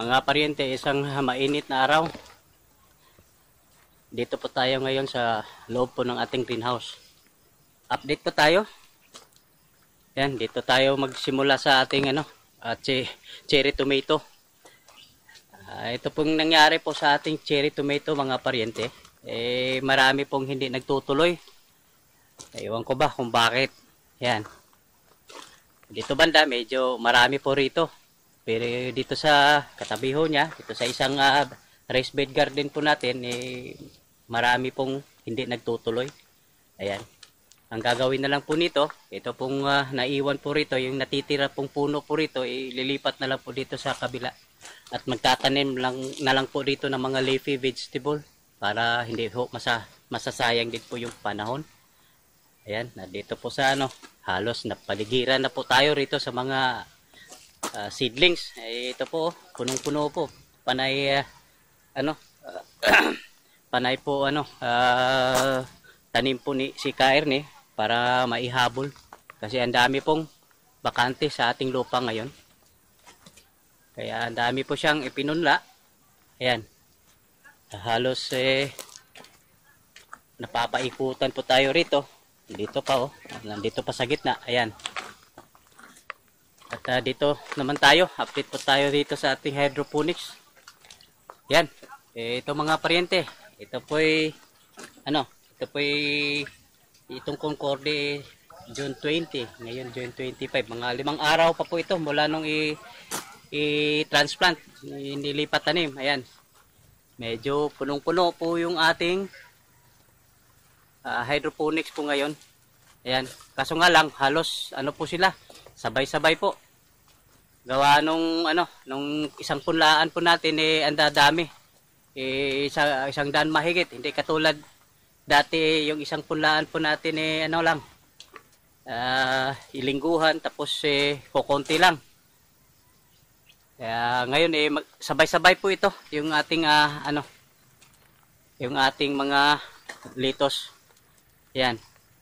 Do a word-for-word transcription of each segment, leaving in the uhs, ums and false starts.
Mga paryente, isang mainit na araw. Dito po tayo ngayon sa loob po ng ating greenhouse. Update po tayo. Yan, dito tayo magsimula sa ating ano, uh, cherry tomato. Uh, ito pong nangyari po sa ating cherry tomato mga paryente. Eh, marami pong hindi nagtutuloy. Ewan ko ba kung bakit. Yan. Dito banda, medyo marami po rito. Pero dito sa katabiho niya, dito sa isang uh, raised bed garden po natin, eh, marami pong hindi nagtutuloy. Ayan. Ang gagawin na lang po nito, ito pong uh, naiwan po rito, yung natitira pong puno po rito, ililipat na lang po dito sa kabila. At magtatanim lang, na lang po dito ng mga leafy vegetable para hindi ho masa, masasayang din po yung panahon. Ayan, na dito po sa ano, halos napaligiran na po tayo rito sa mga Uh, seedlings. Eh, ito po punong-puno po, panay uh, ano uh, panay po ano uh, tanim po ni si Kairne para maihabol kasi ang dami pong bakante sa ating lupa ngayon, kaya ang dami po siyang ipinunla. Ayan, halos eh napapaikutan po tayo rito, dito pa oh, nandito pa sa gitna. Ayan. At uh, dito naman tayo, update po tayo dito sa ating hydroponics. Yan, eh, ito mga paryente, ito po ay, ano, ito po ay, itong Concorde June twenty, ngayon June twenty-five, mga limang araw pa po ito mula nung i-transplant, nilipat tanim. Ayan, medyo punong-puno po yung ating uh, hydroponics po ngayon. Ayan, kaso nga lang, halos, ano po sila, sabay-sabay po. Gawa nung ano, nung isang punlaan po natin eh ang dadami. Eh isa, isang daan mahigit, hindi katulad dati yung isang punlaan po natin eh ano lang. Uh, ilingguhan tapos eh kokonti lang. Kaya ngayon eh sabay-sabay po ito yung ating uh, ano yung ating mga litos. Yan.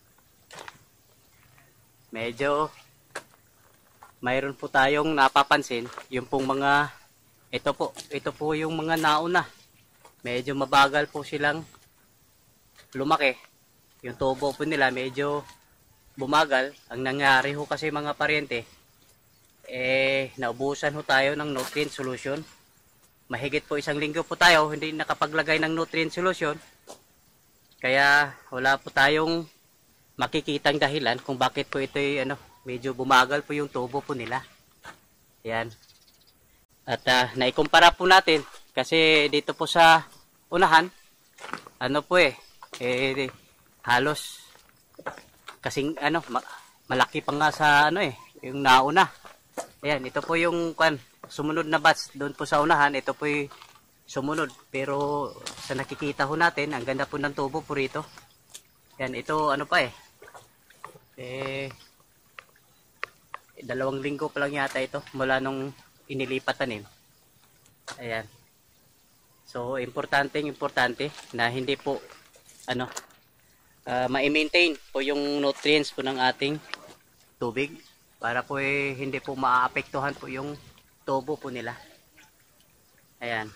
Medyo mayroon po tayong napapansin, yung pong mga ito po, ito po yung mga nauna. Medyo mabagal po silang lumaki. Yung tubo po nila medyo bumagal. Ang nangyari ho kasi mga paryente, eh naubusan ho tayo ng nutrient solution. Mahigit po isang linggo po tayo hindi nakapaglagay ng nutrient solution. Kaya wala po tayong makikitang dahilan kung bakit po ito ay ano, medyo bumagal po yung tubo po nila. Ayan. At uh, naikumpara po natin kasi dito po sa unahan, ano po eh, eh halos kasing ano, ma malaki pa nga sa ano eh, yung nauna. Ayan, ito po yung kan, sumunod na batch doon po sa unahan, ito po yung sumunod. Pero sa nakikita ho natin, ang ganda po ng tubo po rito. Ayan, ito ano pa eh, eh dalawang linggo pa lang yata ito mula nung inilipat tanim. Ayan. So importante importante na hindi po ano uh, ma-maintain po yung nutrients po ng ating tubig para po eh, hindi po maaapektuhan po yung tubo po nila. Ayan.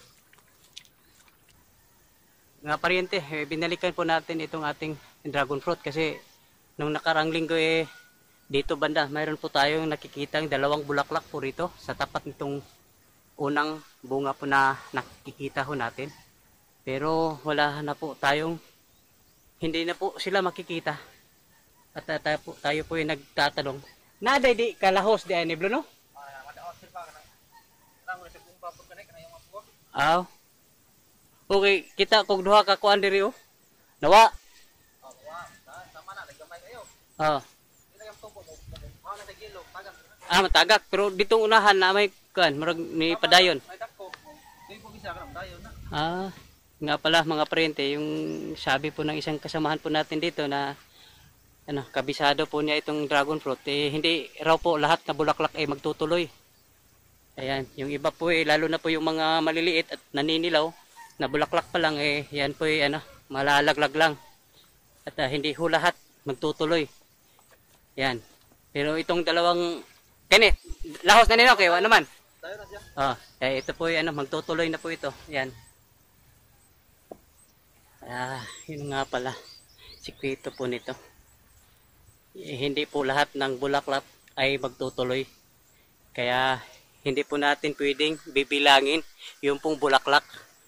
Nga paryente, eh, binalikan po natin itong ating dragon fruit kasi nung nakarang linggo eh dito banda, mayroon po tayong nakikitang dalawang bulaklak po rito sa tapat nitong unang bunga po na nakikita ho natin. Pero wala na po tayong, hindi na po sila makikita. At uh, tayo, po, tayo po yung nagtatanong, naday di kalahos di ay niblo no? Aw. Okay, kita kung duha ka kuan diri oh. Nawa. Oh. Ah, matagak. Pero ditong unahan na may kan, marag ni padayon. Ah, nga pala mga paryente, yung sabi po ng isang kasamahan po natin dito na ano, kabisado po niya itong dragon fruit, eh hindi raw po lahat na bulaklak ay magtutuloy. Ayan, yung iba po eh, lalo na po yung mga maliliit at naninilaw na bulaklak pa lang eh, yan po eh ano, malalaglag lang. At uh, hindi ho lahat magtutuloy. Yan. Pero itong dalawang kani, lahos na nino kay wa naman. Ah, eh, ito po yung ano, magtutuloy na po ito. Yan. Ah, yun nga pala. Sikreto po nito. Eh, hindi po lahat ng bulaklak ay magtutuloy. Kaya hindi po natin pwedeng bibilangin yung pong bulaklak.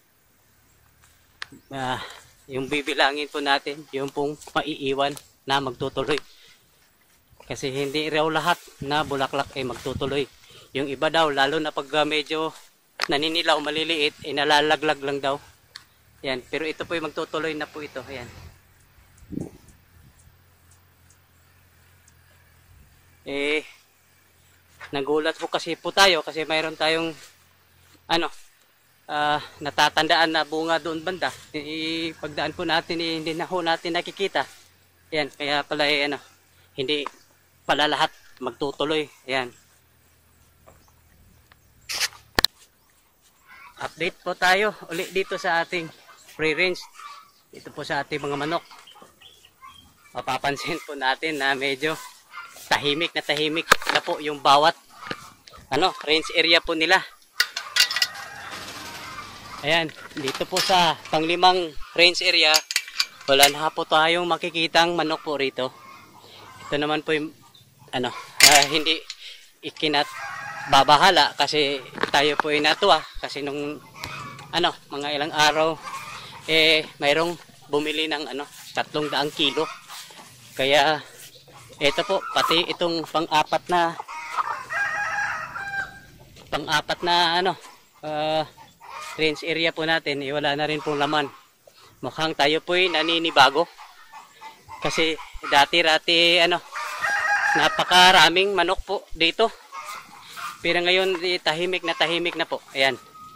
Ah, yung bibilangin po natin, yung pong maiiwan na magtutuloy. Kasi hindi raw lahat na bulaklak ay magtutuloy. Yung iba daw, lalo na pag medyo naninilaw, maliliit, eh nalalaglag lang daw. Yan, pero ito po yung magtutuloy na po ito. Ayan. Eh, nagulat po kasi po tayo kasi mayroon tayong ano, uh, natatandaan na bunga doon banda. Eh, pagdaan po natin, eh, hindi na ho natin nakikita. Ayan, kaya pala eh, ano, hindi pala lahat magtutuloy. Ayan. Update po tayo uli dito sa ating free range. Dito po sa ating mga manok. Mapapansin po natin na medyo tahimik na tahimik na po yung bawat ano, range area po nila. Ayan, dito po sa panglimang range area, wala na po tayong makikitang manok po rito. Ito naman po yung ano, uh, hindi ikinat babahala kasi tayo po ay natuwa kasi nung ano, mga ilang araw eh mayroong bumili ng ano, tatlong daang kilo. Kaya ito po, pati itong pang-apat na pang-apat na ano, uh, range area po natin, eh, wala na rin pong laman. Mukhang tayo po ay naninibago. Kasi dati-rati ano, napakaraming manok po dito. Pero ngayon eh, tahimik na tahimik na po. Ayan.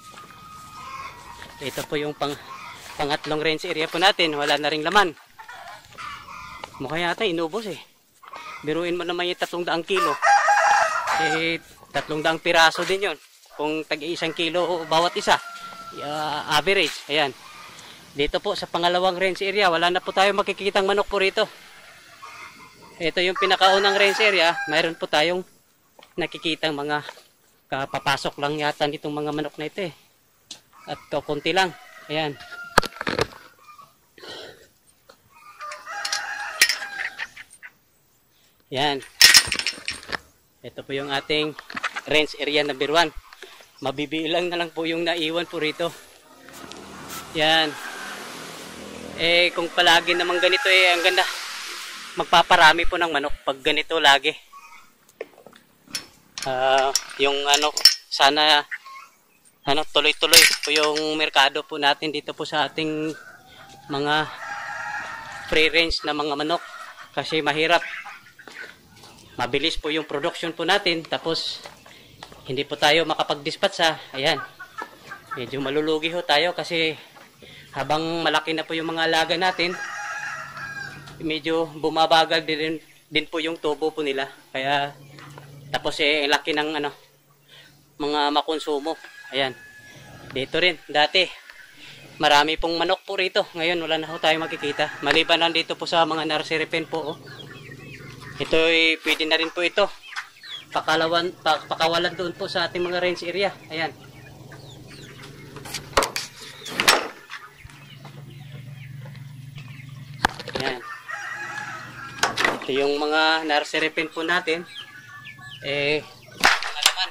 Ito po yung pang pangatlong range area po natin, wala na ring laman. Mukha yata inubos eh. Biruin mo naman yung tatlong daang kilo. Eh, tatlong daang piraso din yun. Kung tag-iisang kilo bawat isa. Uh, average. Ayan. Dito po sa pangalawang range area, wala na po tayo makikitang manok po rito. Ito yung pinakaunang range area, mayroon po tayong nakikitang mga kapapasok lang yata nitong mga manok na ito eh. At kakunti lang. Ayan. Yan. Ito po yung ating range area number one. Mabibilang na lang po yung naiwan po rito. Yan. Eh kung palagi naman ganito eh ang ganda. Magpaparami po ng manok pag ganito lagi. Uh, yung ano, sana ano, tuloy-tuloy po yung merkado po natin dito po sa ating mga free range na mga manok. Kasi mahirap. Mabilis po yung production po natin. Tapos, hindi po tayo makapag-dispatch ha. Ayan. Medyo malulugi ho tayo kasi habang malaki na po yung mga alaga natin, medyo bumabagal din, din po yung tubo po nila. Kaya, tapos eh, laki ng ano, mga makonsumo. Ayan. Dito rin, dati, marami pong manok po rito. Ngayon, wala na ho tayo makikita. Maliban lang dito po sa mga nursery pen po. Oh. Ito ay pwede na rin po ito. Pakalawan, pakawalan doon po sa ating mga range area. Ayan. Ayan. Ito yung mga nursery pen po natin. Eh, mga laman.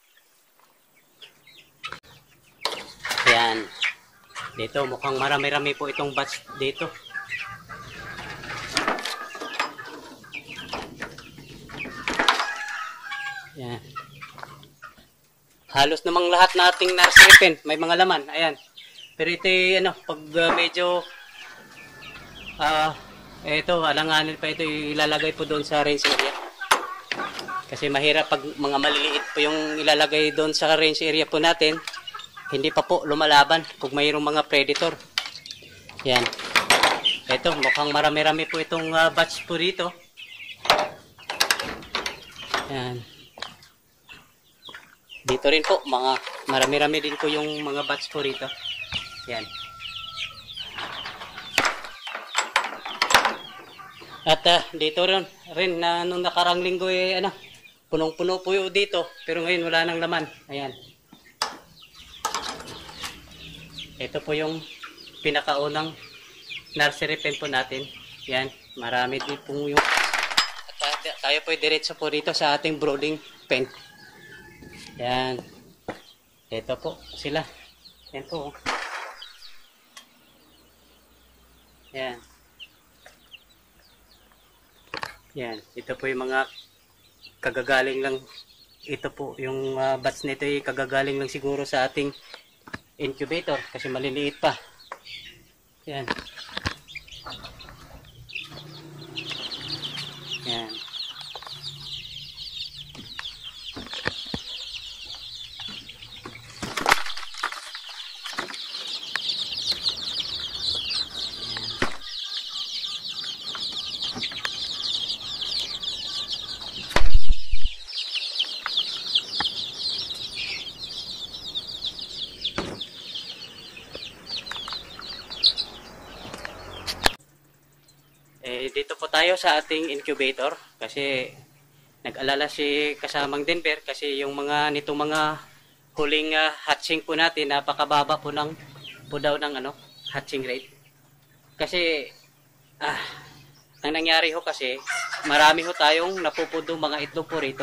Ayan. Dito mukhang marami-rami po itong batch dito. Ayan. Halos namang lahat nating nursery pen may mga laman. Ayan. Pero ito ano, pag uh, medyo ah uh, ito, alanganin pa ito ilalagay po doon sa range area. Kasi mahirap pag mga maliliit po yung ilalagay doon sa range area po natin. Hindi pa po lumalaban kung mayroong mga predator. Yan. Ito, mukhang marami-rami po itong uh, batch po dito. Yan. Dito rin po, mga marami-rami din po yung mga batch po rito. Yan. At uh, dito rin, rin na nung nakarang linggo eh, ano, punong-puno po yung dito, pero ngayon wala nang laman. Ayan. Ito po yung pinakaunang nursery pen po natin. Yan, marami din po yung... At tayo po diretso po dito sa ating brooding pen. Yan. Ito po sila. Yan po. Yan. Yan. Ito po yung mga kagagaling lang. Ito po yung uh, batch nito ay kagagaling lang siguro sa ating incubator kasi maliliit pa. Yan. Yan. Eh, dito po tayo sa ating incubator kasi nag-alala si kasamang Denver kasi yung mga nitong mga huling uh, hatching po natin napakababa po ng po daw ng ano hatching rate. Kasi ah ang nangyari ho kasi marami ho tayong napupudong mga itlog po rito.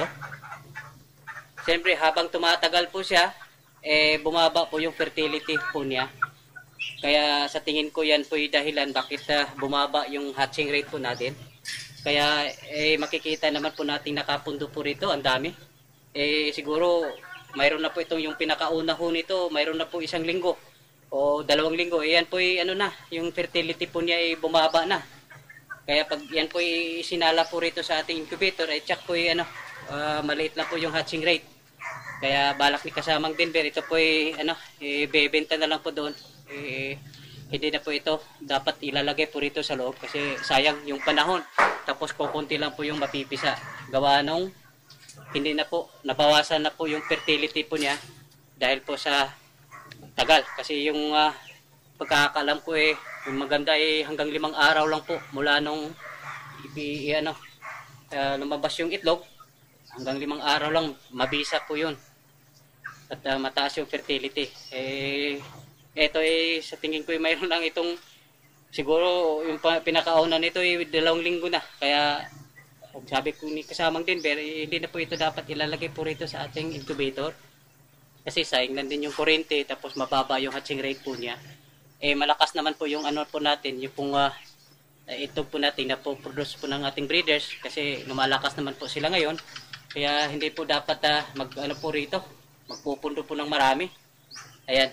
Siyempre habang tumatagal po siya eh bumaba po yung fertility po niya. Kaya sa tingin ko yan po yung dahilan bakit uh, bumaba yung hatching rate po natin. Kaya eh, makikita naman po natin nakapundo po rito, ang dami. Eh siguro mayroon na po itong yung pinakauna ho nito, mayroon na po isang linggo o dalawang linggo. Eh, yan po yung ano na, yung fertility po niya ay bumaba na. Kaya pag yan po isinala po rito sa ating incubator, ay check po yung ano, uh, maliit lang po yung hatching rate. Kaya balak ni kasamang Denver, ito po ay ano, ibebenta na lang po doon. Eh, hindi na po ito dapat ilalagay po rito sa loob kasi sayang yung panahon. Tapos kukunti lang po yung mapipisa. Gawa nung hindi na po, nabawasan na po yung fertility po niya dahil po sa tagal. Kasi yung uh, pagkakaalam ko eh, yung maganda eh hanggang limang araw lang po mula nung i, i, ano, uh, lumabas yung itlog. Hanggang limang araw lang, mabisa po yun. At uh, mataas yung fertility. Eh, ito eh, sa tingin ko eh, mayroon lang itong, siguro yung pinakauna nito eh, dalawang linggo na. Kaya, sabi ko ni kasamang Denver, eh, hindi na po ito dapat ilalagay po rito sa ating incubator. Kasi sayang lang din yung kuryente, tapos mababa yung hatching rate po niya. Eh, malakas naman po yung ano po natin, yung pong, uh, ito po natin na po produce po ng ating breeders. Kasi lumalakas naman po sila ngayon. Kaya hindi po dapat uh, mag ano po rito, magpupundo po ng marami. Ayan.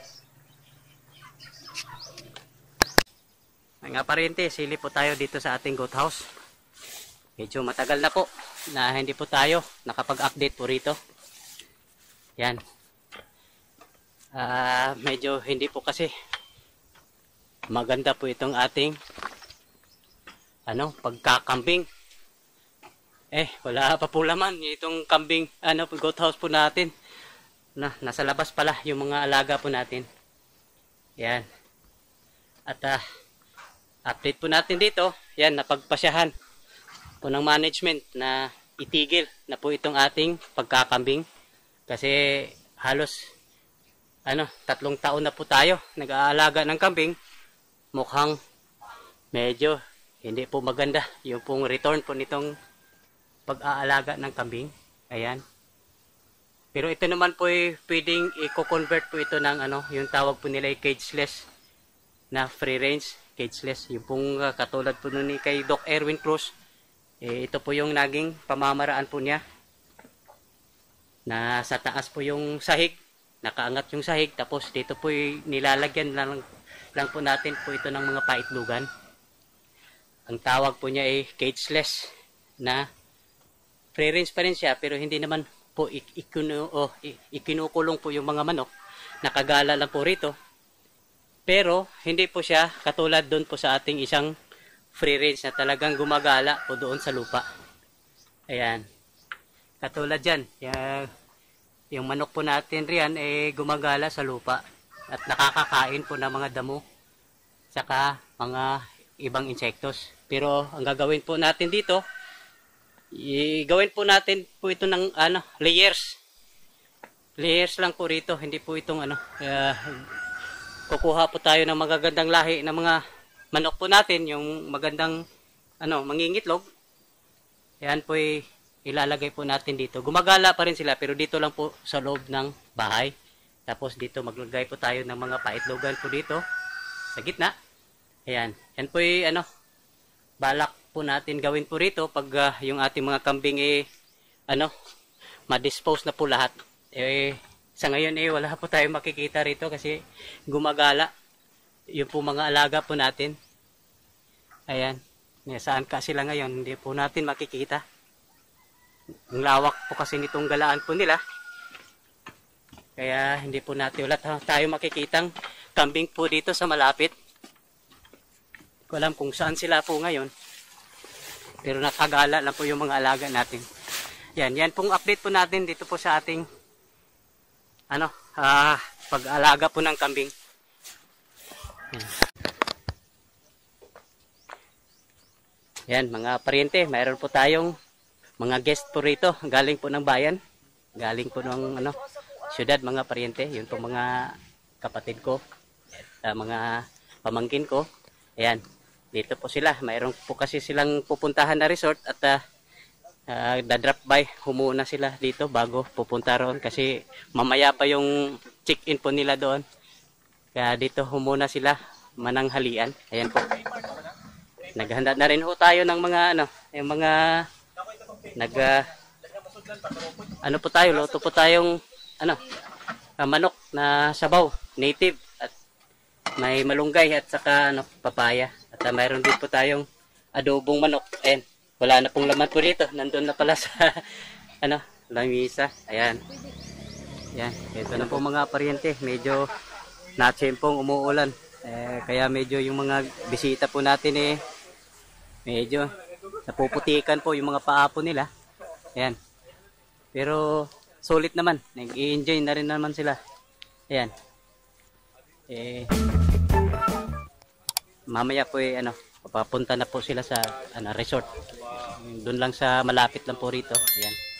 Mga parente, sili po tayo dito sa ating goat house. Medyo matagal na po na hindi po tayo nakapag-update po rito. Yan. Uh, medyo hindi po kasi maganda po itong ating ano, pagkakambing. Eh, wala pa po laman itong kambing, ano, goat house po natin. Na, nasa labas pala yung mga alaga po natin. Yan. At uh, update po natin dito, yan, napagpasyahan po ng management na itigil na po itong ating pagkakambing. Kasi halos, ano, tatlong taon na po tayo nag-aalaga ng kambing. Mukhang medyo hindi po maganda yung pong return po nitong pag-aalaga ng kambing. Ayan. Pero ito naman po ay pwedeng i-convert po ito ng ano, yung tawag po nila ay cageless na free range. Cageless, yung pong uh, katulad po nun ni kay Doc Erwin Cruz, eh, ito po yung naging pamamaraan po niya na sa taas po yung sahig, nakaangat yung sahig, tapos dito po nilalagyan lang, lang po natin po ito ng mga paitlugan. Ang tawag po niya ay cageless na free range pa rin siya, pero hindi naman po ikinu, oh, ikinukulong po yung mga manok, nakagala lang po rito. Pero, hindi po siya katulad doon po sa ating isang free range na talagang gumagala po doon sa lupa. Ayan. Katulad dyan. Yung, yung manok po natin riyan ay eh, gumagala sa lupa. At nakakakain po ng mga damo. Saka mga ibang insektos. Pero, ang gagawin po natin dito, I-gawin po natin po ito ng ano, layers. Layers lang po rito, hindi po itong ano. Kaya kukuha po tayo ng magagandang lahi ng mga manok po natin, yung magandang ano, mangingitlog. Yan po ay ilalagay po natin dito. Gumagala pa rin sila pero dito lang po sa loob ng bahay. Tapos dito maglagay po tayo ng mga paitlogan po dito sa gitna. Ayan. Yan po ay ano, balak po natin gawin po rito pag uh, yung ating mga kambing eh ano, ma-dispose na po lahat. Eh, sa ngayon eh wala po tayong makikita rito kasi gumagala yung po mga alaga po natin. Ayan. Saan ka sila ngayon? Hindi po natin makikita. Ang lawak po kasi nitong galaan po nila. Kaya hindi po natin wala tayo makikitang kambing po dito sa malapit. Hindi ko alam kung saan sila po ngayon. Pero nakagala lang po yung mga alaga natin. Yan, yan pong update po natin dito po sa ating ano, ah, pag-alaga po ng kambing. Yan. Yan, mga pariente, mayroon po tayong mga guest po rito, galing po ng bayan, galing po ng ano, syudad, mga pariente, yun po mga kapatid ko, at uh, mga pamangkin ko. Ayan, dito po sila, mayroon po kasi silang pupuntahan na resort at uh, uh, da-drop by, humuna sila dito bago pupunta roon kasi mamaya pa yung check-in po nila doon. Kaya dito humuna sila, mananghalian. Ayan po. Naghanda na rin ho tayo ng mga ano, yung mga nag uh, ano po tayo, luto po tayong ano, uh, manok na sabaw, native at may malunggay at saka ano, papaya. At uh, mayroon din po tayong adobong manok. Ayan, wala na pong laman po dito. Nandun na pala sa ano, lamisa. Ayan. Ayan, ito na po mga pariente. Medyo natsempong umuulan. Eh, kaya medyo yung mga bisita po natin eh medyo napuputikan po yung mga paapo nila. Ayan. Pero sulit naman. Nag-i-enjoy na rin naman sila. Ayan. Eh, mamaya po eh, ano, papunta na po sila sa ano, resort. Doon lang sa malapit lang po rito. Ayan.